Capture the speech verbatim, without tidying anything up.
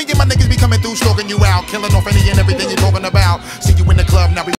Me and my niggas be coming through, stalking you out, killing off any and everything you're talking about. See